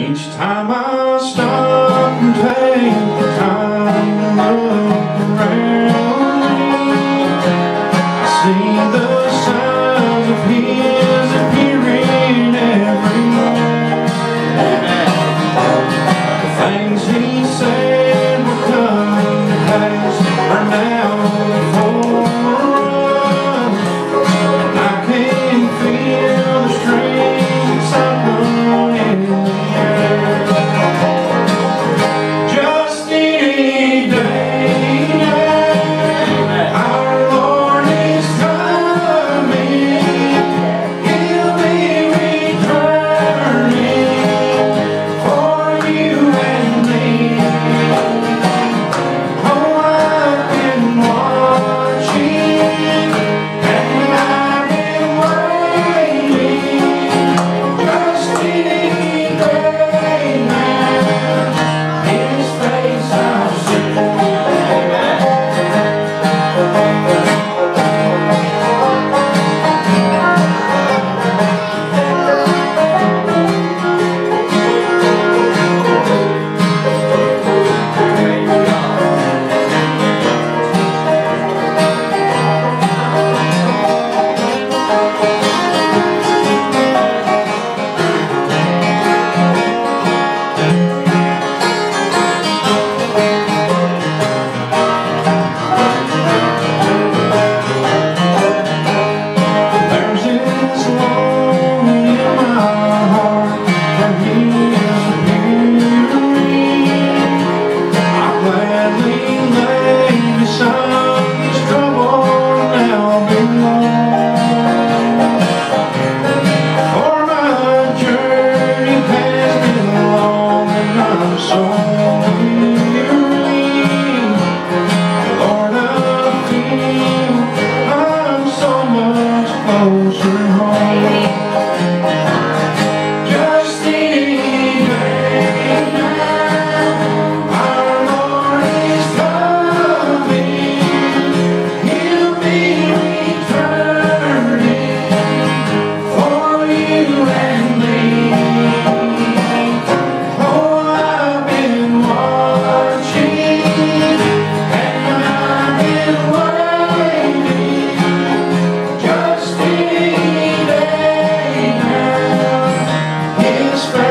Each time I stop and take the time to look around me, I see the signs of His appearing everywhere. The things He said would come to pass are now before us, and I can feel the strange excitement in the air. Just any day now, our Lord is coming. He'll be returning for you and me. Oh, I've been watching and I've been waiting. Just any day now, His face I'll see. There's this longing in my heart that He is appearing. I'll gladly lay beside His trouble now belong. For my journey has been long and I'm so weary. Lord, I feel I'm so much closer home. Just any day now, our Lord is coming. He'll be returning for you and me. Oh, I've been watching and I've been waiting. Just any day now, His face